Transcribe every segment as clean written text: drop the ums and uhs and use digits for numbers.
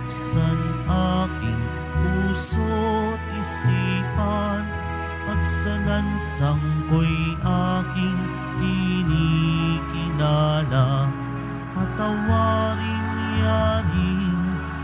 buksan aking puso't isipan, pagsalansang ko'y aking kinikilala, patawarin yaring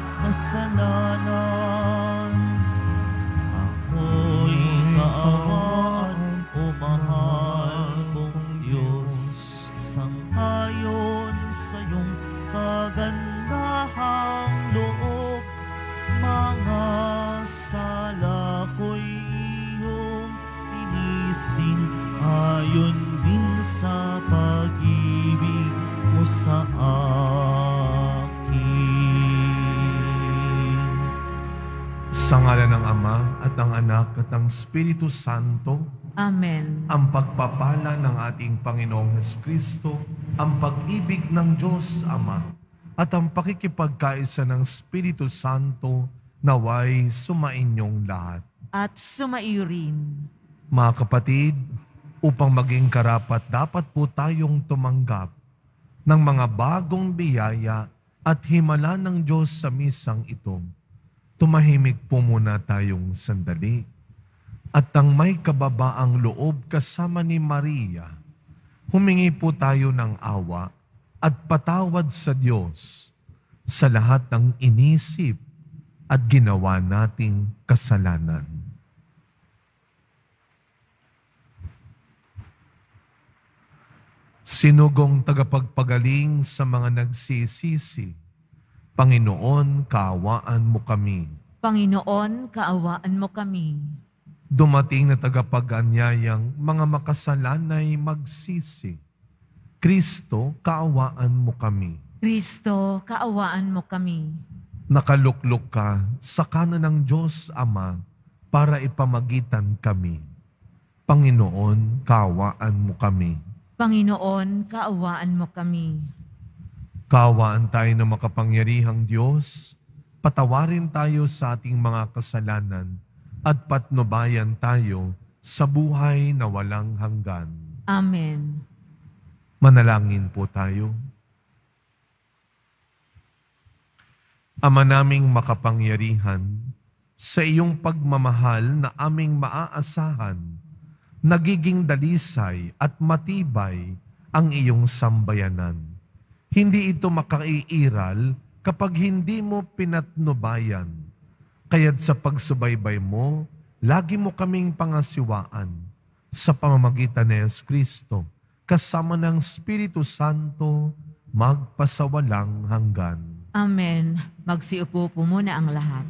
kasalanan. Ako'y kaawaan, o mahal kong Diyos, sangayon sa iyong kagandahang loob, mga sala ko'y iyong inisin, ayon din sa pag-ibig mo sa akin. Sa ngalan ng Ama at ng Anak at ng Espiritu Santo. Amen. Ang pagpapala ng ating Panginoong Jesucristo, ang pag-ibig ng Diyos Ama, at ang pakikipagkaisa ng Espiritu Santo naway sumainyong lahat. At sumaiyo rin. Mga kapatid, upang maging karapat dapat po tayong tumanggap ng mga bagong biyaya at himala ng Diyos sa misang ito. Tumahimik po muna tayong sandali. At ang may kababaang loob kasama ni Maria, humingi po tayo ng awa at patawad sa Diyos sa lahat ng inisip at ginawa nating kasalanan. Sinugong tagapagpagaling sa mga nagsisisi, Panginoon, kaawaan mo kami. Panginoon, kaawaan mo kami. Dumating na tagapag-anyayang mga makasalanay magsisi. Kristo, kaawaan mo kami. Kristo, kaawaan mo kami. Nakaluklok ka sa kanan ng Diyos Ama para ipamagitan kami. Panginoon, kaawaan mo kami. Panginoon, kaawaan mo kami. Kaawaan tayo ng makapangyarihang Diyos, patawarin tayo sa ating mga kasalanan at patnubayan tayo sa buhay na walang hanggan. Amen. Manalangin po tayo. Ama naming makapangyarihan, sa iyong pagmamahal na aming maaasahan, nagiging dalisay at matibay ang iyong sambayanan. Hindi ito makaiiral kapag hindi mo pinatnubayan. Kaya't sa pagsubaybay mo, lagi mo kaming pangasiwaan sa pamamagitan ni Jesucristo, kasama ng Espiritu Santo, magpasawalang hanggan. Amen. Magsiupo po muna ang lahat.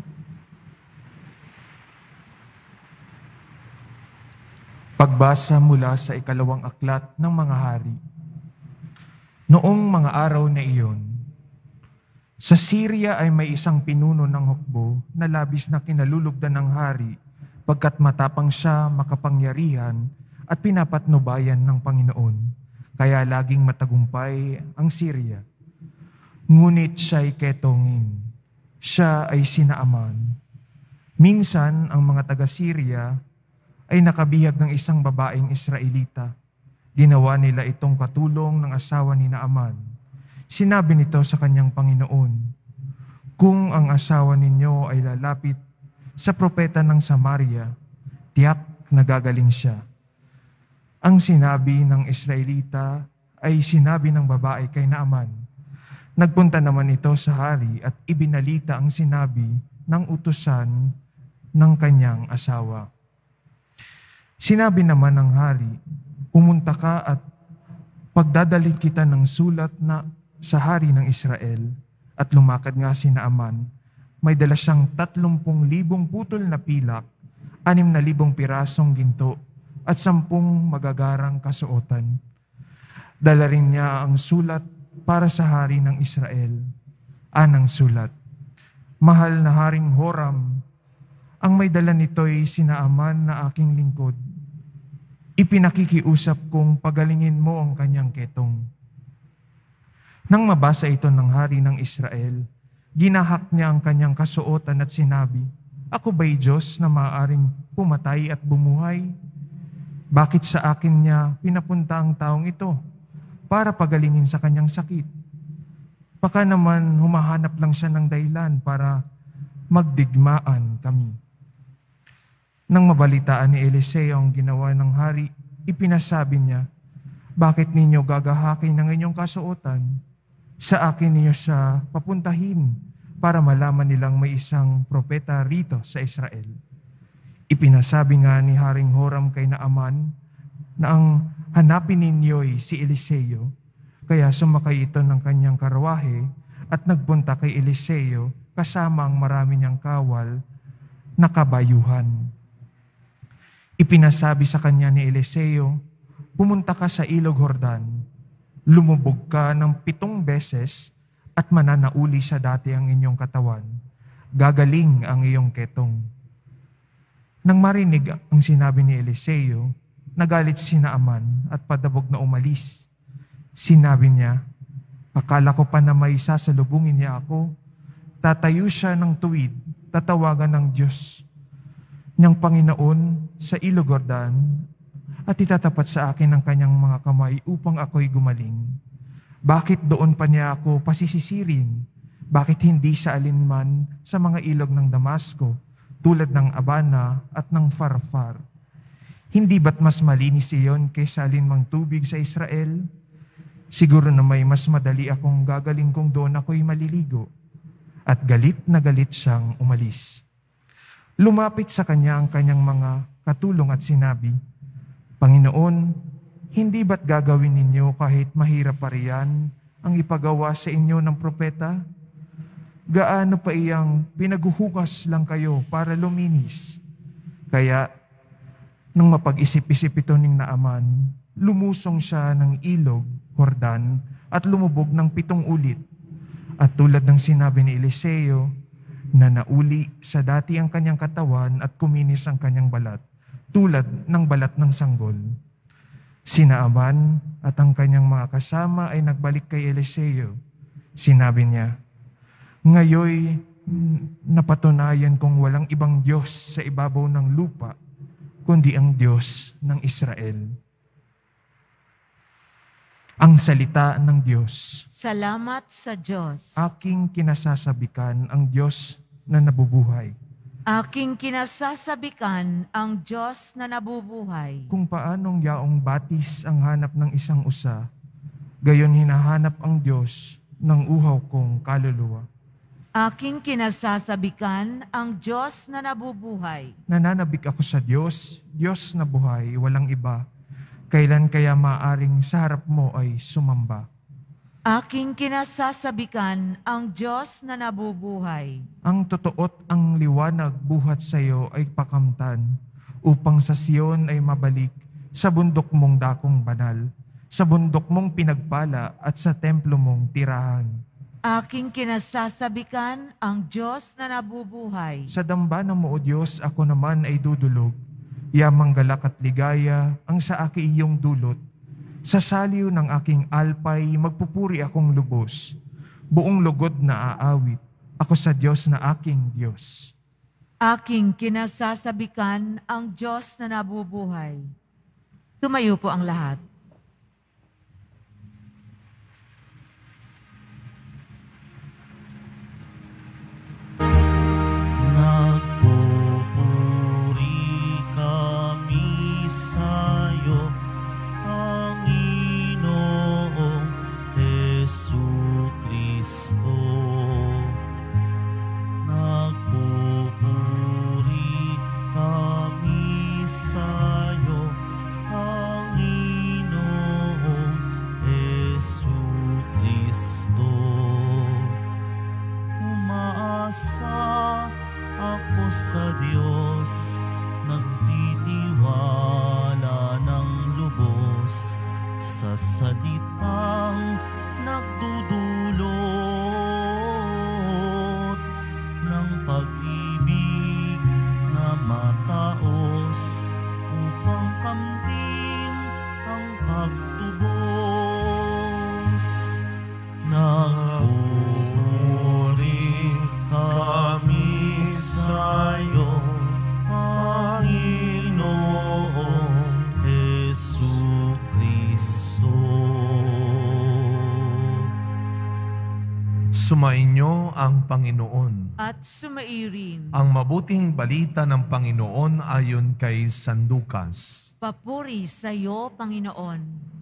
Pagbasa mula sa ikalawang aklat ng mga hari. Noong mga araw na iyon, sa Syria ay may isang pinuno ng hukbo na labis na kinalulugdan ng hari pagkat matapang siya, makapangyarihan at pinapatnubayan ng Panginoon, kaya laging matagumpay ang Syria. Ngunit siya'y ketongin, siya ay sinaaman. Minsan ang mga taga-Syria ay nakabihag ng isang babaeng Israelita. Ginawa nila itong katulong ng asawa ni Naaman. Sinabi nito sa kanyang Panginoon, "Kung ang asawa ninyo ay lalapit sa propeta ng Samaria, tiyak na gagaling siya." Ang sinabi ng Israelita ay sinabi ng babae kay Naaman. Nagpunta naman ito sa hari at ibinalita ang sinabi ng utusan ng kanyang asawa. Sinabi naman ng hari, "Pumunta ka at pagdadalhin kita ng sulat na sa hari ng Israel." At lumakad nga si Naaman. May dala siyang 30,000 putol na pilak, 6,000 pirasong ginto, at 10 magagarang kasuotan. Dala rin niya ang sulat para sa hari ng Israel. Anang sulat, "Mahal na Haring Horam, ang may dala nito'y si Naaman na aking lingkod. Ipinakikiusap kong pagalingin mo ang kanyang ketong." Nang mabasa ito ng hari ng Israel, ginahak niya ang kanyang kasuotan at sinabi, "Ako ba'y Diyos na maaaring pumatay at bumuhay? Bakit sa akin niya pinapunta ang taong ito para pagalingin sa kanyang sakit?" Baka naman humahanap lang siya ng dahilan para magdigmaan kami. Nang mabalitaan ni Eliseo ang ginawa ng hari, ipinasabi niya, "Bakit ninyo gagahakin ng inyong kasuotan? Sa akin ninyo siya papuntahin para malaman nilang may isang propeta rito sa Israel." Ipinasabi nga ni Haring Horam kay Naaman na ang hanapin ninyo'y si Eliseo, kaya sumakay ito ng kanyang karwahe at nagpunta kay Eliseo kasama ang marami niyang kawal na kabayuhan. Ipinasabi sa kanya ni Eliseo, "Pumunta ka sa ilog Jordan, lumubog ka ng 7 beses at mananauli sa dati ang inyong katawan. Gagaling ang iyong ketong." Nang marinig ang sinabi ni Eliseo, nagalit si Naaman at padabog na umalis. Sinabi niya, "Akala ko pa na may sasalubungin niya ako." Tatayo siya ng tuwid, tatawagan ng Diyos niyang Panginoon sa ilog Jordan at itatapat sa akin ang kanyang mga kamay upang ako'y gumaling. Bakit doon pa niya ako pasisisirin? Bakit hindi sa alinman sa mga ilog ng Damasco, tulad ng Abana at ng Farfar? Hindi ba't mas malinis iyon kaysa alinmang tubig sa Israel? Siguro na may mas madali akong gagaling kung doon ako'y maliligo. At galit na galit siyang umalis. Lumapit sa kanya ang kanyang mga katulong at sinabi, "Panginoon, hindi ba't gagawin ninyo kahit mahirap pa riyan ang ipagawa sa inyo ng propeta? Gaano pa iyang pinaguhugas lang kayo para luminis?" Kaya, nang mapag-isip-isip ito ning Naaman, lumusong siya ng ilog, Jordan, at lumubog ng 7 ulit. At tulad ng sinabi ni Eliseo, na nauli sa dati ang kanyang katawan at kuminis ang kanyang balat, tulad ng balat ng sanggol. Si Naaman at ang kanyang mga kasama ay nagbalik kay Eliseo. Sinabi niya, "Ngayoy napatunayan kong walang ibang Diyos sa ibabaw ng lupa, kundi ang Diyos ng Israel." Ang salita ng Diyos. Salamat sa Diyos. Aking kinasasabikan ang Diyos na nabubuhay. Aking kinasasabikan ang Diyos na nabubuhay. Kung paanong yaong batis ang hanap ng isang usa, gayon hinahanap ang Diyos ng uhaw kong kaluluwa. Aking kinasasabikan ang Diyos na nabubuhay. Nananabik ako sa Diyos, Diyos na buhay, walang iba. Kailan kaya maaring sa harap mo ay sumamba? Aking kinasasabikan ang Diyos na nabubuhay. Ang totoo't ang liwanag buhat sa iyo ay pakamtan, upang sa Sion ay mabalik, sa bundok mong dakong banal, sa bundok mong pinagpala at sa templo mong tirahan. Aking kinasasabikan ang Diyos na nabubuhay. Sa dambana mo, O Diyos, ako naman ay dudulog. Yamang galak at ligaya ang sa aki iyong dulot. Sa saliw ng aking alpay, magpupuri akong lubos. Buong lugod na aawit, ako sa Diyos na aking Diyos. Aking kinasasabikan ang Diyos na nabubuhay. Tumayo po ang lahat. Nagpupuri kami sa'yo, Panginoong Jesucristo. Nagpupuri kami sa'yo, Panginoong Jesucristo. Umaasa ako sa Diyos, nagtitiwala ng lubos sa salitang nagdudulot ng pag-ibig na mataos upang kamtin ang pagtubos. Nagpupuri kami sa'yo, Panginoong Jesucristo. Sumainyo ang Panginoon. At sumairin. Ang mabuting balita ng Panginoon ayon kay San Lucas. Papuri sa iyo, Panginoon.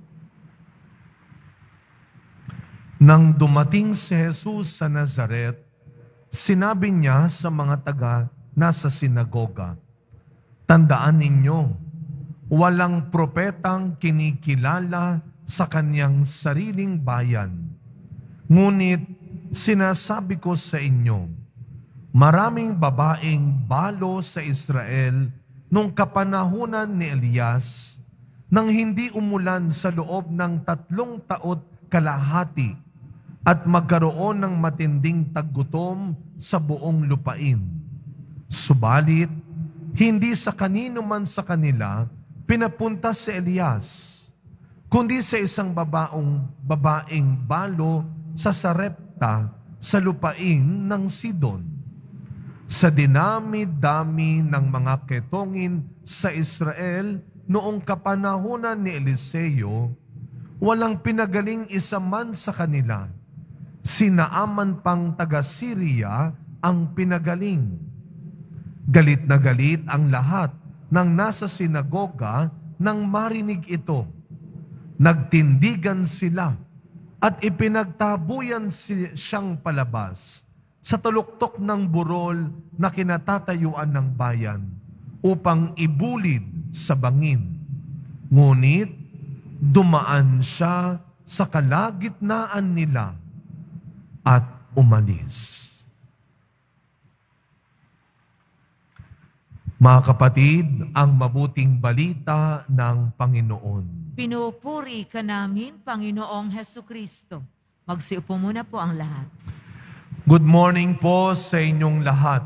Nang dumating si Jesus sa Nazaret, sinabi niya sa mga taga nasa sinagoga, "Tandaan ninyo, walang propetang kinikilala sa kanyang sariling bayan. Ngunit sinasabi ko sa inyo, maraming babaeng balo sa Israel nung kapanahunan ni Elias, nang hindi umulan sa loob ng 3 taon kalahati at magkaroon ng matinding taggutom sa buong lupain. Subalit, hindi sa kanino man sa kanila pinapunta si Elias, kundi sa isang babaeng balo sa Sarepta sa lupain ng Sidon. Sa dinami-dami ng mga ketongin sa Israel noong kapanahunan ni Eliseo, walang pinagaling isa man sa kanila. Si Naaman pang taga-Syria ang pinagaling. Galit na galit ang lahat ng nasa sinagoga nang marinig ito. Nagtindigan sila at ipinagtabuyan siyang palabas sa taluktok ng burol na kinatatayuan ng bayan upang ibulid sa bangin. Ngunit dumaan siya sa kalagitnaan nila at umalis. Mga kapatid, ang mabuting balita ng Panginoon. Pinupuri ka namin, Panginoong Hesukristo. Magsiupo muna po ang lahat. Good morning po sa inyong lahat.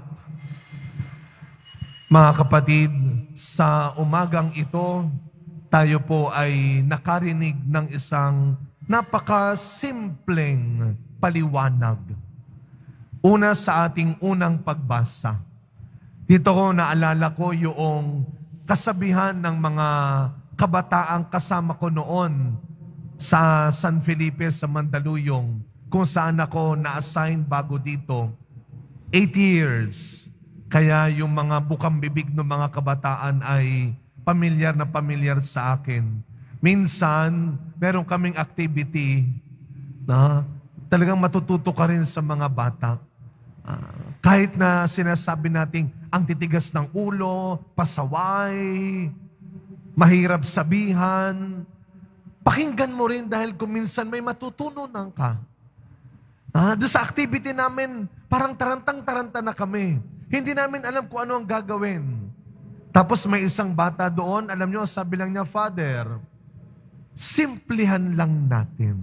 Mga kapatid, sa umagang ito, tayo po ay nakarinig ng isang napakasimpleng paliwanag. Una sa ating unang pagbasa. Dito ko naalala ko yung kasabihan ng mga kabataang kasama ko noon sa San Felipe sa Mandaluyong, kung saan ako na-assign bago dito. 8 years. Kaya yung mga bukang bibig ng mga kabataan ay pamilyar na pamilyar sa akin. Minsan, meron kaming activity na talagang matututo ka rin sa mga bata. Kahit na sinasabi natin ang titigas ng ulo, pasaway, mahirap sabihan, pakinggan mo rin dahil kung minsan may matutunan ka. Doon sa activity namin, parang tarantang-taranta na kami. Hindi namin alam kung ano ang gagawin. Tapos may isang bata doon, alam nyo, sabi lang niya, "Father, simplihan lang natin.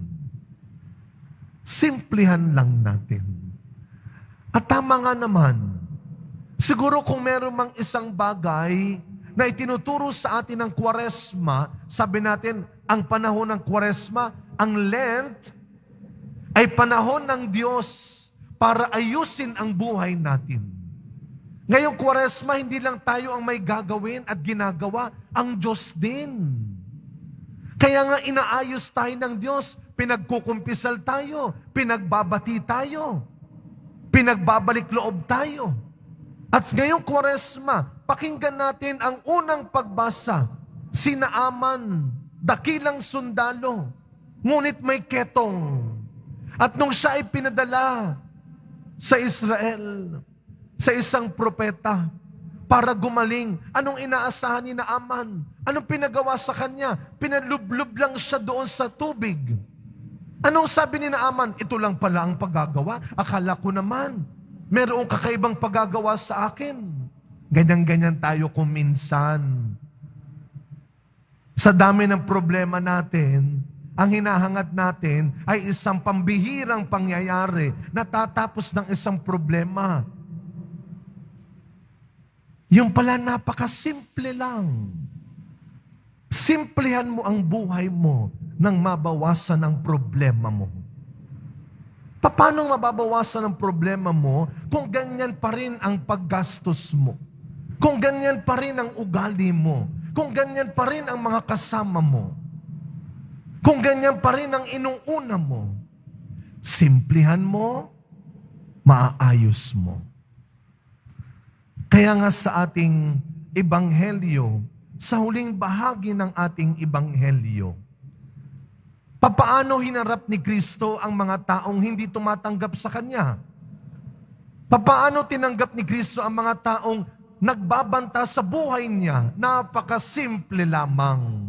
Simplihan lang natin." At tama nga naman. Siguro kung meron mang isang bagay na itinuturo sa atin ng Kwaresma, sabi natin, ang panahon ng Kwaresma, ang Lent, ay panahon ng Diyos para ayusin ang buhay natin. Ngayong Kwaresma, hindi lang tayo ang may gagawin at ginagawa, ang Diyos din. Kaya nga inaayos tayo ng Diyos, pinagkukumpisal tayo, pinagbabati tayo, pinagbabalik loob tayo. At ngayong Kwaresma, pakinggan natin ang unang pagbasa. Si Naaman, dakilang sundalo, ngunit may ketong. At nung siya ay pinadala sa Israel, sa isang propeta, para gumaling, anong inaasahan ni Naaman? Anong pinagawa sa kanya? Pinalublob lang siya doon sa tubig. Anong sabi ni Naaman? Ito lang pala ang paggagawa. Akala ko naman, merong kakaibang paggagawa sa akin. Ganyan-ganyan tayo kung minsan. Sa dami ng problema natin, ang hinahangat natin ay isang pambihirang pangyayari na tatapos ng isang problema. Yung pala napakasimple lang. Simplihan mo ang buhay mo nang mabawasan ang problema mo. Paano mababawasan ang problema mo kung ganyan pa rin ang paggastos mo? Kung ganyan pa rin ang ugali mo? Kung ganyan pa rin ang mga kasama mo? Kung ganyan pa rin ang inuuna mo? Simplihan mo maaayos mo. Kaya nga sa ating ebanghelyo, sa huling bahagi ng ating ebanghelyo, papaano hinarap ni Kristo ang mga taong hindi tumatanggap sa Kanya? Papaano tinanggap ni Kristo ang mga taong nagbabanta sa buhay niya? Napakasimple lamang.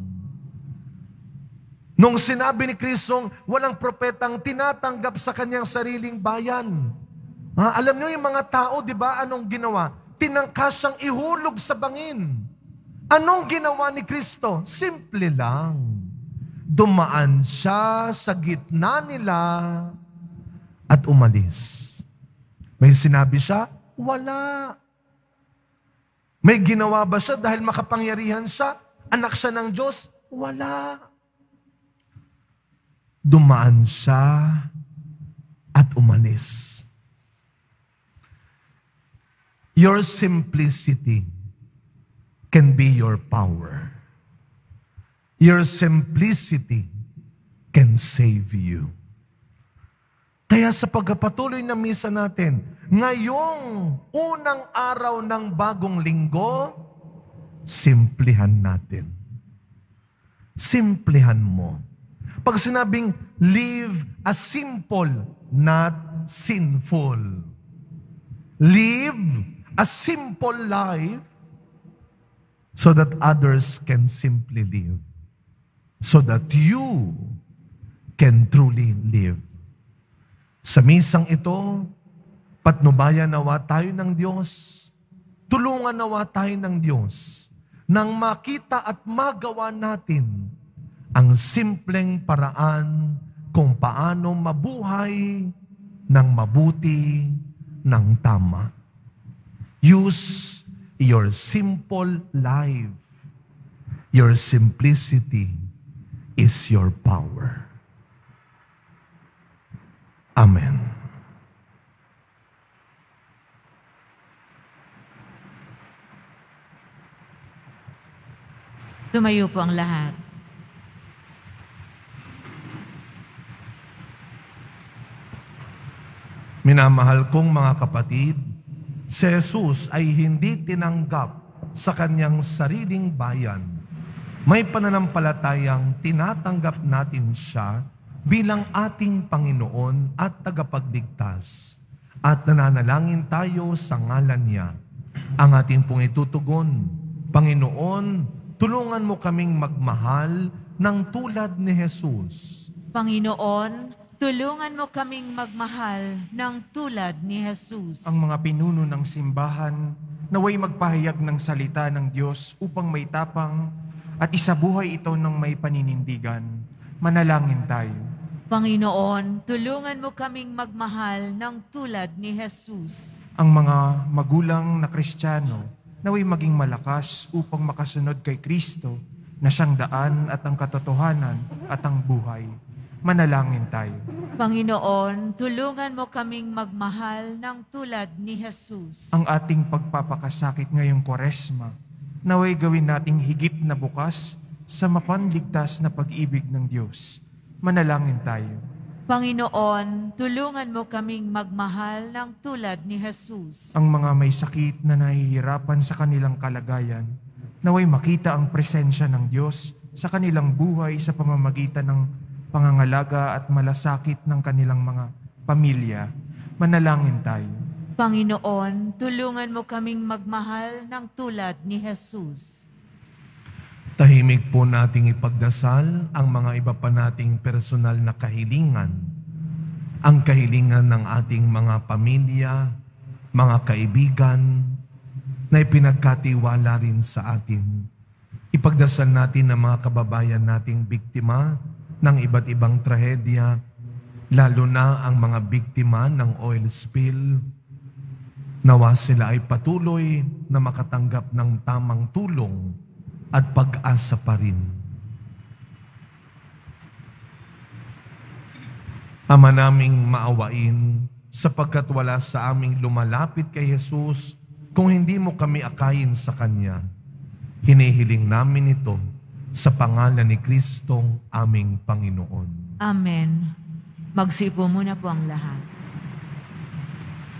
Nung sinabi ni Kristo, walang propetang tinatanggap sa kanyang sariling bayan. Alam niyo yung mga tao, di ba, anong ginawa? Tinangka siyang ihulog sa bangin. Anong ginawa ni Kristo? Simple lang. Dumaan siya sa gitna nila at umalis. May sinabi siya? Wala. May ginawa ba siya dahil makapangyarihan siya? Anak siya ng Diyos? Wala. Dumaan siya at umalis. Your simplicity can be your power. Your simplicity can save you. Kaya sa pagpapatuloy na misa natin, ngayong unang araw ng bagong linggo, simplihan natin. Simplihan mo. Pag sinabing, live a simple, not sinful. Live a simple life so that others can simply live. So that you can truly live. Sa misang ito, patnubayan nawa tayo ng Diyos, tulungan nawa tayo ng Diyos, nang makita at magawa natin ang simpleng paraan kung paano mabuhay ng mabuti, ng tama. Use your simple life. Your simplicity is your power. Amen. Tumayo po ang lahat. Minamahal kong mga kapatid, si Jesus ay hindi tinanggap sa kanyang sariling bayan. May pananampalatayang tinatanggap natin siya bilang ating Panginoon at tagapagligtas. At nananalangin tayo sa ngalan niya. Ang ating pong itutugon, Panginoon, tulungan mo kaming magmahal ng tulad ni Jesus. Panginoon, tulungan mo kaming magmahal ng tulad ni Jesus. Ang mga pinuno ng simbahan naway magpahayag ng salita ng Diyos upang may tapang at isabuhay ito ng may paninindigan. Manalangin tayo. Panginoon, tulungan mo kaming magmahal ng tulad ni Jesus. Ang mga magulang na Kristiyano naway maging malakas upang makasunod kay Kristo na siyang daan at ang katotohanan at ang buhay. Manalangin tayo. Panginoon, tulungan mo kaming magmahal ng tulad ni Jesus. Ang ating pagpapakasakit ngayong Kwaresma, naway gawin nating higit na bukas sa mapanligtas na pag-ibig ng Diyos. Manalangin tayo. Panginoon, tulungan mo kaming magmahal ng tulad ni Jesus. Ang mga may sakit na nahihirapan sa kanilang kalagayan, naway makita ang presensya ng Diyos sa kanilang buhay sa pamamagitan ng pangangalaga at malasakit ng kanilang mga pamilya. Manalangin tayo. Panginoon, tulungan mo kaming magmahal ng tulad ni Jesus. Tahimik po nating ipagdasal ang mga iba pa nating personal na kahilingan. Ang kahilingan ng ating mga pamilya, mga kaibigan, na ipinagkatiwala rin sa atin. Ipagdasal natin ang mga kababayan nating biktima ng iba't ibang trahedya, lalo na ang mga biktima ng oil spill. Nawa sila ay patuloy na makatanggap ng tamang tulong at pag-asa pa rin. Ama naming maawain, sapagkat wala sa aming lumalapit kay Jesus kung hindi mo kami akayin sa Kanya. Hinihiling namin ito sa pangalan ni Kristong aming Panginoon. Amen. Magsipo muna po ang lahat.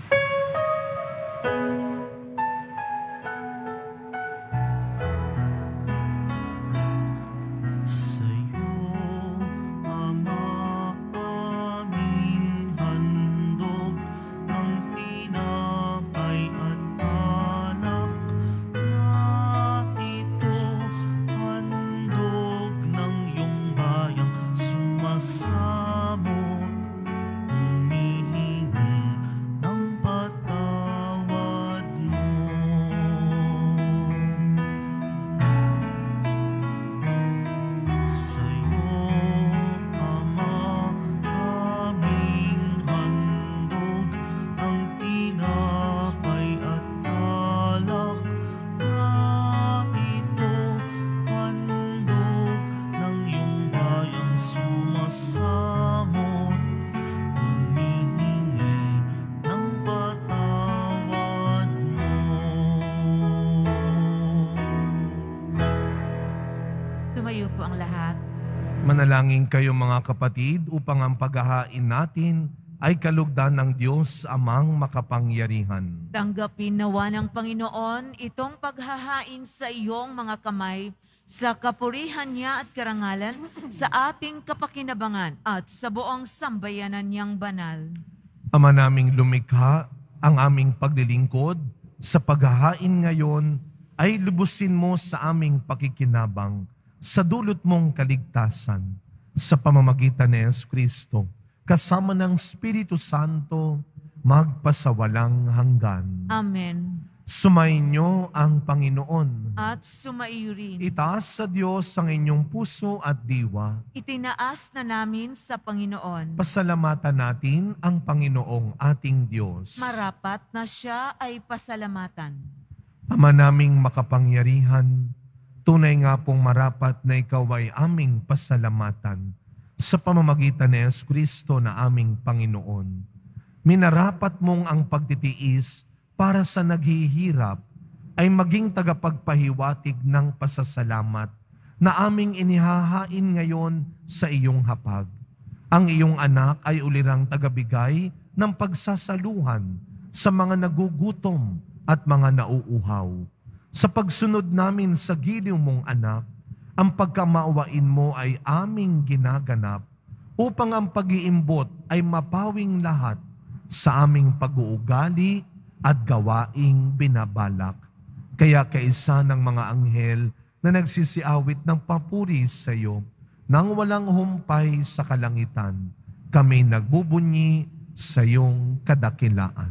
ang lahat. Manalangin kayo mga kapatid upang ang paghahain natin ay kalugdan ng Diyos Amang makapangyarihan. Tanggapin nawa ng Panginoon itong paghahain sa iyong mga kamay sa kapurihan niya at karangalan, sa ating kapakinabangan at sa buong sambayanan niyang banal. Ama naming lumikha, ang aming paglilingkod sa paghahain ngayon ay lubusin mo sa aming pakikinabang sa dulot mong kaligtasan sa pamamagitan ni Yesu Kristo, kasama ng Espiritu Santo, magpasawalang hanggan. Amen. Sumainyo ang Panginoon. At sumaiyo rin. Itaas sa Diyos ang inyong puso at diwa. Itinaas na namin sa Panginoon. Pasalamatan natin ang Panginoong ating Diyos. Marapat na siya ay pasalamatan. Ama naming makapangyarihan, tunay nga pong marapat na ikaw ay aming pasalamatan sa pamamagitan ni Yesu Kristo na aming Panginoon. Minarapat mong ang pagtitiis para sa naghihirap ay maging tagapagpahiwatig ng pasasalamat na aming inihahain ngayon sa iyong hapag. Ang iyong anak ay ulirang tagabigay ng pagsasaluhan sa mga nagugutom at mga nauuhaw. Sa pagsunod namin sa giliw mong anak, ang pagkamaawain mo ay aming ginaganap upang ang pag-iimbot ay mapawing lahat sa aming pag-uugali at gawaing binabalak. Kaya kaisa ng mga anghel na nagsisiawit ng papuri sa iyo, nang walang humpay sa kalangitan, kami nagbubunyi sa iyong kadakilaan.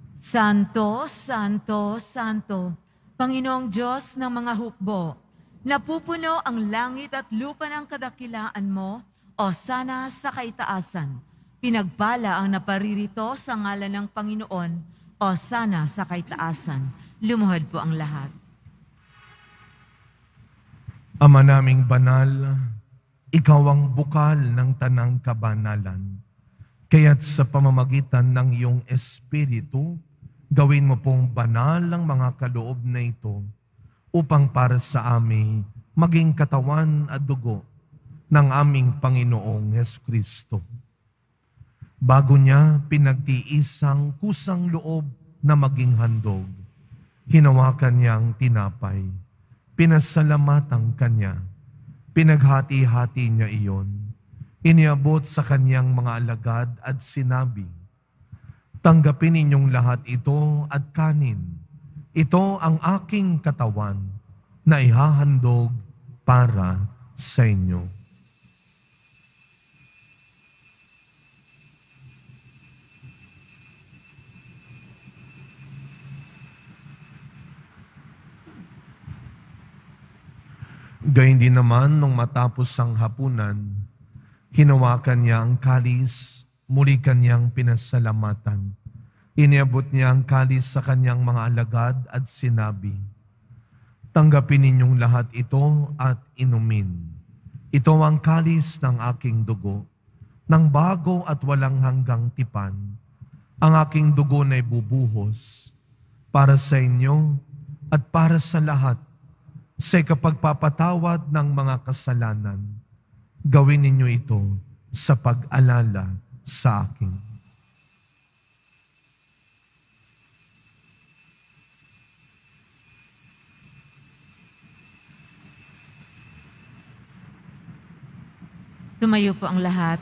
Santo, Santo, Santo, Panginoong Diyos ng mga hukbo, napupuno ang langit at lupa ng kadakilaan mo, o sana sa kaitaasan. Pinagpala ang naparirito sa ngalan ng Panginoon, o sana sa kaitaasan. Lumuhod po ang lahat. Ama naming banal, ikaw ang bukal ng tanang kabanalan. Kaya't sa pamamagitan ng iyong Espiritu, gawin mo pong banal ang mga kaloob na ito upang para sa amin maging katawan at dugo ng aming Panginoong Jesucristo. Bago niya pinagtiisang kusang loob na maging handog, hinawakan niyang tinapay, pinasalamatan kanya, pinaghati-hati niya iyon, iniabot sa kanyang mga alagad at sinabi, "Tanggapin ninyong lahat ito at kanin. Ito ang aking katawan na ihahandog para sa inyo." Gayun din naman nung matapos ang hapunan, hinawakan niya ang kalis, muli kanyang pinasalamatan. Iniabot niya ang kalis sa kanyang mga alagad at sinabi, "Tanggapin ninyong lahat ito at inumin. Ito ang kalis ng aking dugo, ng bago at walang hanggang tipan. Ang aking dugo na ibubuhos para sa inyo at para sa lahat sa kapagpapatawad ng mga kasalanan. Gawin ninyo ito sa pag-alala sa akin." Tumayo po ang lahat.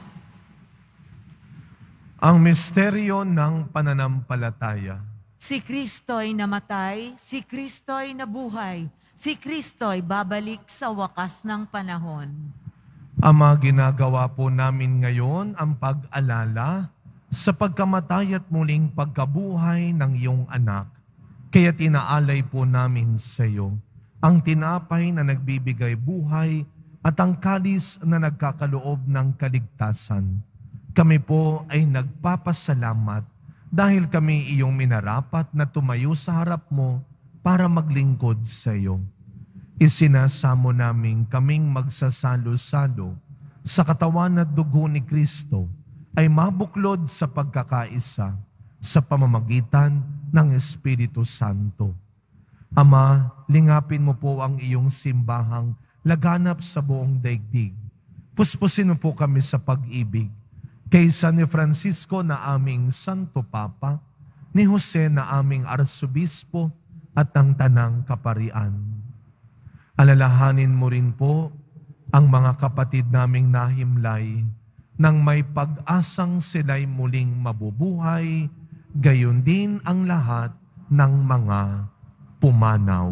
Ang misteryo ng pananampalataya. Si Kristo'y namatay, si Kristo'y nabuhay, si Kristo'y babalik sa wakas ng panahon. Ama, ginagawa po namin ngayon ang pag-alala sa pagkamatay at muling pagkabuhay ng iyong anak. Kaya tinaalay po namin sa iyo ang tinapay na nagbibigay buhay at ang kalis na nagkakaloob ng kaligtasan. Kami po ay nagpapasalamat dahil kami iyong minarapat na tumayo sa harap mo para maglingkod sa iyo. Isinasamo namin kaming magsasalo-salo sa katawan at dugo ni Kristo ay mabuklod sa pagkakaisa sa pamamagitan ng Espiritu Santo. Ama, lingapin mo po ang iyong simbahang laganap sa buong daigdig. Puspusin mo po kami sa pag-ibig. Kaysa ni Francisco na aming Santo Papa, ni Jose na aming Arsobispo at ang Tanang Kaparian. Alalahanin mo rin po ang mga kapatid naming nahimlay nang may pag-asang sila'y muling mabubuhay, gayon din ang lahat ng mga pumanaw.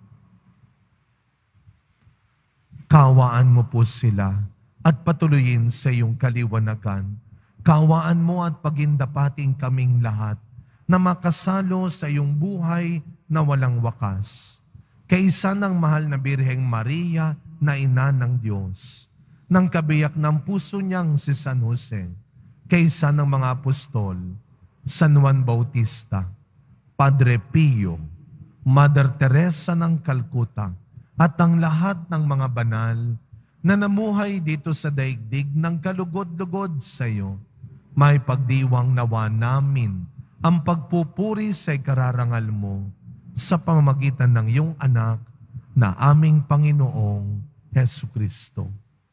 Kawaan mo po sila at patuloyin sa iyong kaliwanagan. Kawaan mo at pagindapating kaming lahat na makasalo sa iyong buhay na walang wakas. Kaisa ng mahal na Birheng Maria na ina ng Diyos, ng kabiyak ng puso niyang si San Jose, kaisa ng mga apostol, San Juan Bautista, Padre Pio, Mother Teresa ng Calcutta, at ang lahat ng mga banal na namuhay dito sa daigdig ng kalugod-lugod sa iyo, may pagdiwang nawa namin ang pagpupuri sa ikararangal mo sa pamamagitan ng iyong anak na aming Panginoong Hesukristo.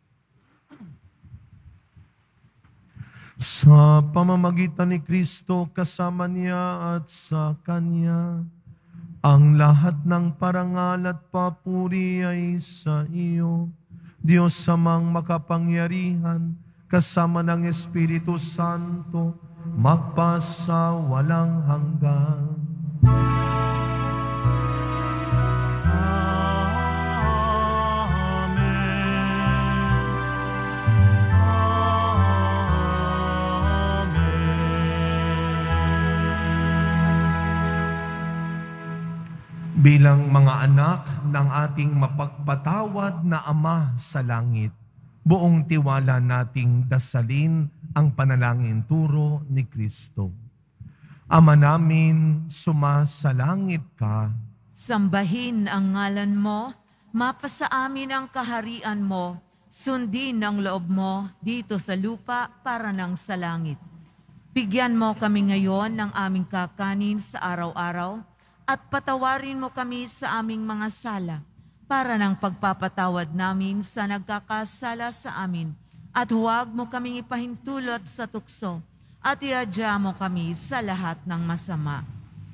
Sa pamamagitan ni Kristo, kasama niya at sa Kanya, ang lahat ng parangal at papuri ay sa iyo, Diyos Amang makapangyarihan, kasama ng Espiritu Santo, magpasa walang hanggan. Bilang mga anak ng ating mapagpatawad na Ama sa langit, buong tiwala nating dasalin ang panalangin turo ni Kristo. Ama namin, sumasalangit ka. Sambahin ang ngalan mo, mapasa amin ang kaharian mo, sundin ang loob mo dito sa lupa para nang sa langit. Bigyan mo kami ngayon ng aming kakanin sa araw-araw, at patawarin mo kami sa aming mga sala, para ng pagpapatawad namin sa nagkakasala sa amin, at huwag mo kaming ipahintulot sa tukso, at iadya mo kami sa lahat ng masama.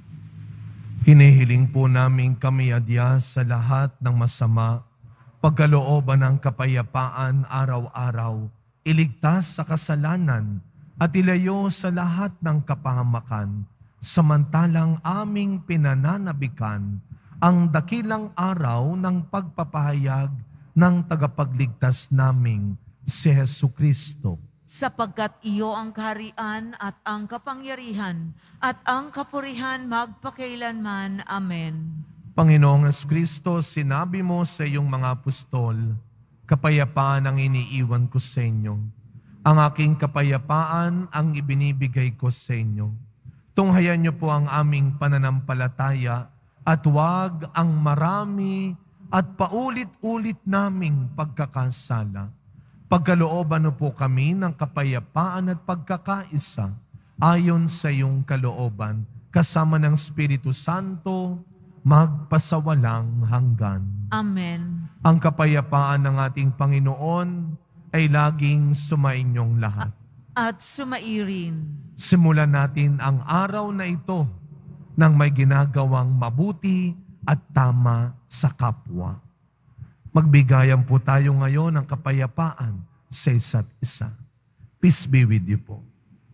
Hinihiling po namin kami adya sa lahat ng masama, pagkalooban ng kapayapaan araw-araw, iligtas sa kasalanan, at ilayo sa lahat ng kapahamakan, samantalang aming pinananabikan ang dakilang araw ng pagpapahayag ng tagapagligtas naming si Hesukristo. Sapagkat iyo ang kaharian at ang kapangyarihan at ang kapurihan magpakailanman. Amen. Panginoong Hesukristo, sinabi mo sa iyong mga apostol, kapayapaan ang iniiwan ko sa inyo. Ang aking kapayapaan ang ibinibigay ko sa inyo. Tunghayan niyo po ang aming pananampalataya at huwag ang marami at paulit-ulit naming pagkakasala. Pagkalooban niyo po kami ng kapayapaan at pagkakaisa ayon sa iyong kalooban, kasama ng Espiritu Santo, magpasawalang hanggan. Amen. Ang kapayapaan ng ating Panginoon ay laging sumainyong lahat. At sumairin. Simulan natin ang araw na ito ng may ginagawang mabuti at tama sa kapwa. Magbigayan po tayo ngayon ng kapayapaan sa isa't isa. Peace be with you po.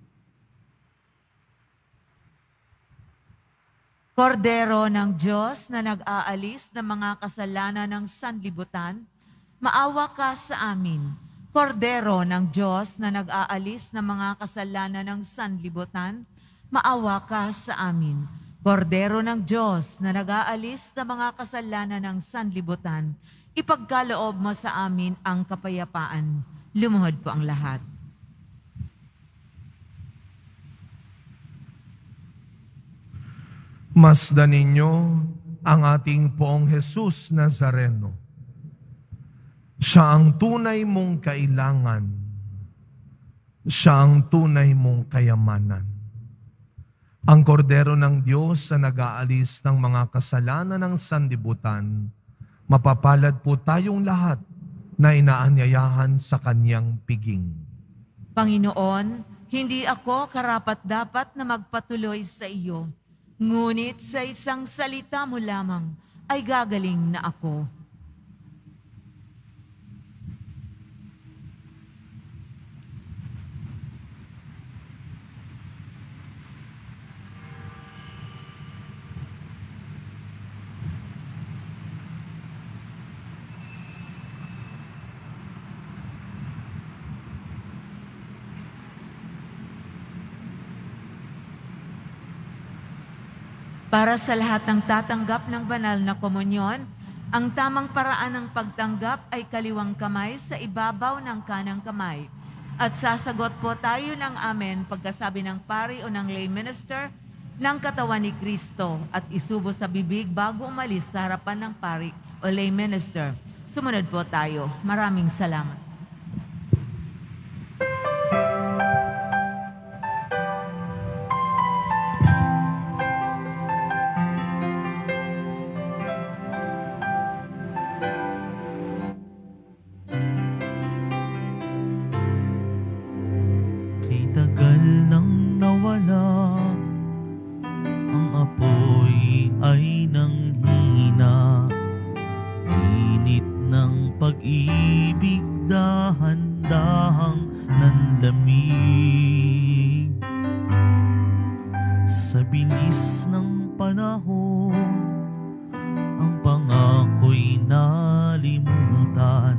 Kordero ng Diyos na nag-aalis ng mga kasalanan ng sanlibutan, maawa ka sa amin. Kordero ng Diyos na nag-aalis ng mga kasalanan ng sanlibutan, maawa ka sa amin. Kordero ng Diyos na nag-aalis ng mga kasalanan ng sanlibutan, ipagkaloob mo sa amin ang kapayapaan. Lumuhod po ang lahat. Masdan ninyo ang ating Poong Jesus Nazareno. Siya ang tunay mong kailangan. Siya ang tunay mong kayamanan. Ang kordero ng Diyos na nag-aalis ng mga kasalanan ng sanlibutan, Mapapalad po tayong lahat na inaanyayahan sa kanyang piging. Panginoon, hindi ako karapat-dapat na magpatuloy sa iyo, ngunit sa isang salita mo lamang ay gagaling na ako. Para sa lahat ng tatanggap ng banal na komunyon, ang tamang paraan ng pagtanggap ay kaliwang kamay sa ibabaw ng kanang kamay. At sasagot po tayo ng amen pagkasabi ng pari o ng lay minister ng katawan ni Kristo at isubo sa bibig bago umalis sa harapan ng pari o lay minister. Sumunod po tayo. Maraming salamat. Kay tagal nang nawala, ang apoy ay nanghina. Init ng pag-ibig, dahan-dahang nanlamig. Sa bilis ng panahon, ang pangako'y nalimutan.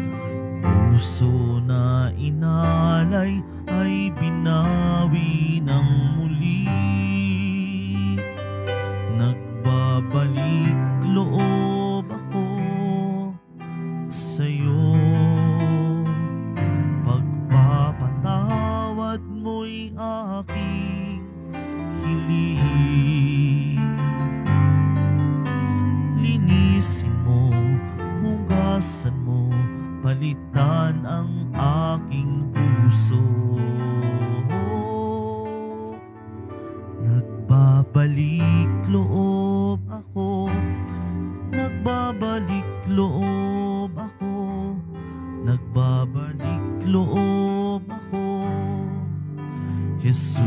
Puso na inalay ay binawi ng muli. Nagbabalik loob ako sa'yo. Pagpapatawad mo'y aking hiling. Linisin mo, hugasan mo, palitan ang aking puso. Nagbabalik loob ako, nagbabalik loob ako, nagbabalik loob ako, Jesus.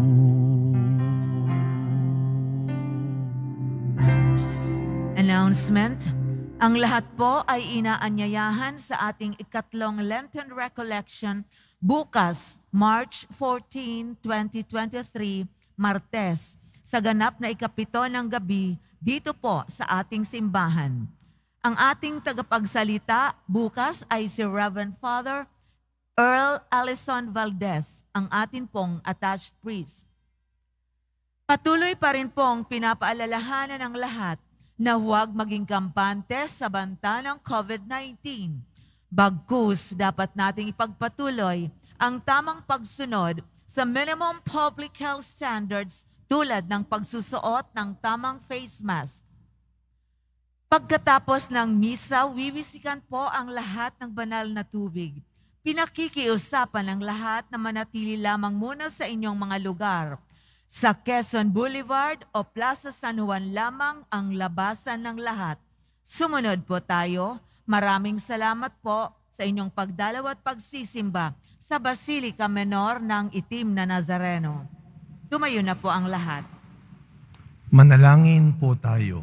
Announcement. Ang lahat po ay inaanyayahan sa ating ikatlong Lenten Recollection bukas, March 14, 2023, Martes, sa ganap na ikapito ng gabi dito po sa ating simbahan. Ang ating tagapagsalita bukas ay si Reverend Father Earl Allison Valdez, ang atin pong attached priest. Patuloy pa rin pong pinapaalalahanan ng lahat na huwag maging kampante sa banta ng COVID-19. Bagkus, dapat nating ipagpatuloy ang tamang pagsunod sa minimum public health standards tulad ng pagsusuot ng tamang face mask. Pagkatapos ng misa, wiwisikan po ang lahat ng banal na tubig. Pinakikiusapan ng lahat na manatili lamang muna sa inyong mga lugar. Sa Quezon Boulevard o Plaza San Juan lamang ang labasan ng lahat. Sumunod po tayo. Maraming salamat po sa inyong pagdalaw at pagsisimba sa Basilica Menor ng Itim na Nazareno. Tumayo na po ang lahat. Manalangin po tayo.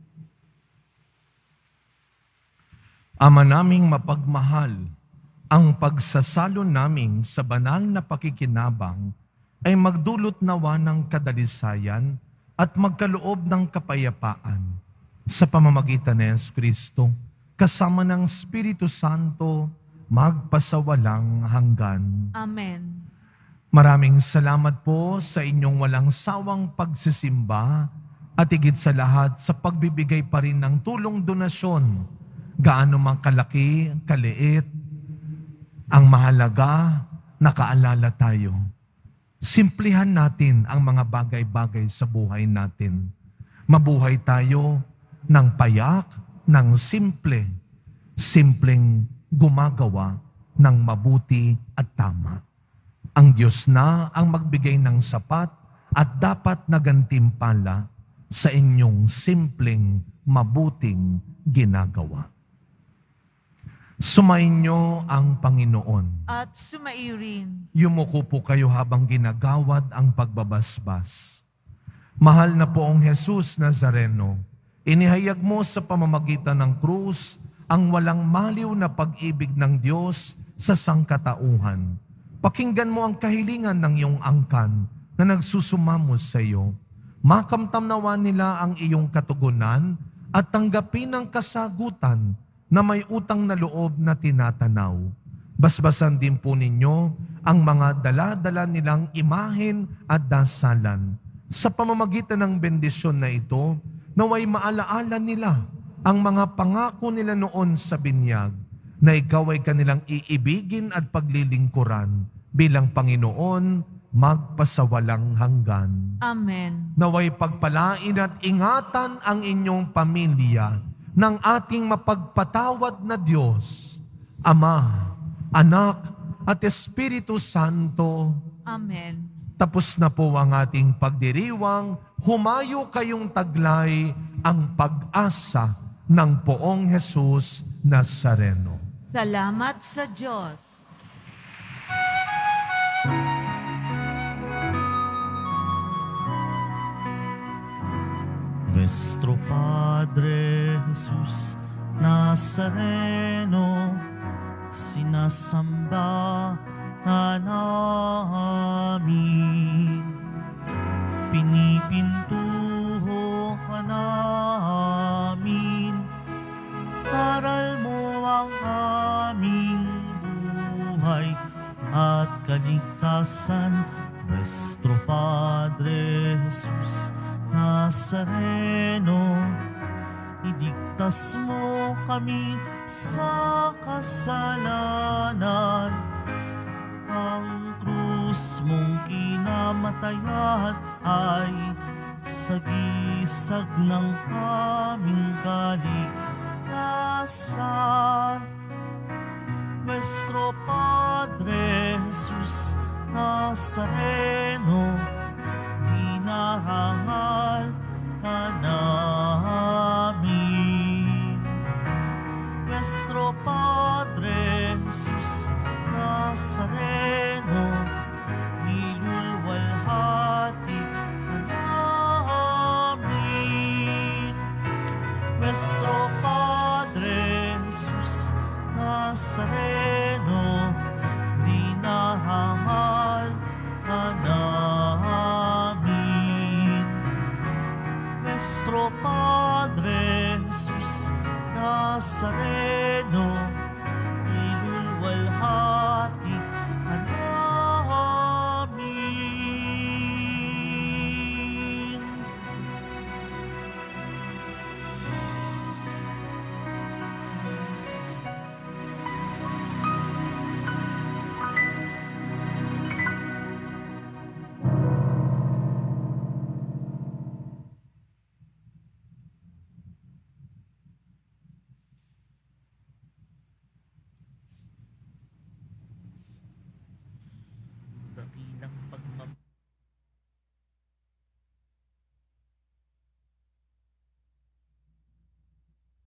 Ama naming mapagmahal, ang pagsasalo namin sa banal na pakikinabang ay magdulot nawa ng kadalisayan at magkaloob ng kapayapaan sa pamamagitan ni Jesucristo, kasama ng Espiritu Santo, magpasawalang hanggan. Amen. Maraming salamat po sa inyong walang sawang pagsisimba at higit sa lahat sa pagbibigay pa rin ng tulong donasyon, gaano man kalaki, kaliit, ang mahalaga, nakaalala tayo. Simplihan natin ang mga bagay-bagay sa buhay natin. Mabuhay tayo ng payak, ng simple, simpleng gumagawa ng mabuti at tama. Ang Diyos na ang magbigay ng sapat at dapat na gantimpala sa inyong simpleng, mabuting ginagawa. Sumainyo ang Panginoon. At sumaiyo rin. Yumuko po kayo habang ginagawad ang pagbabasbas. Mahal na poong Jesus Nazareno, inihayag mo sa pamamagitan ng krus ang walang maliw na pag-ibig ng Diyos sa sangkatauhan. Pakinggan mo ang kahilingan ng iyong angkan na nagsusumamo sa iyo. Makamtamnawan nila ang iyong katugunan at tanggapin ang kasagutan na may utang na loob na tinatanaw. Basbasan din po ninyo ang mga dala-dala nilang imahen at dasalan. Sa pamamagitan ng bendisyon na ito, naway maalaala nila ang mga pangako nila noon sa binyag, na ikaw ay kanilang iibigin at paglilingkuran bilang Panginoon magpasawalang hanggan. Amen. Naway pagpalain at ingatan ang inyong pamilya ng ating mapagpatawad na Diyos, Ama, Anak, at Espiritu Santo. Amen. Tapos na po ang ating pagdiriwang, humayo kayong taglay ang pag-asa ng poong Jesus Nazareno. Salamat sa Diyos. Nuestro Padre Jesus Nazareno, sinasamba ka namin. Pinipintuho ka namin. Aral mo ang aming buhay at kaligtasan. Nuestro Padre Jesus Nazareno, iligtas mo kami sa kasalanan. Ang krus mong kinamatayan ay sagisag ng aming kaligtasan. Nuestro Padre Jesus Nazareno, hinahangal ka namin. Nuestro Padre Jesus Nazareno, nilulwalhati ka namin. Nuestro Padre Jesus Nazareno, dinahangal ka namin. Nuestro Padre Jesus Nazareno, nilulwalhati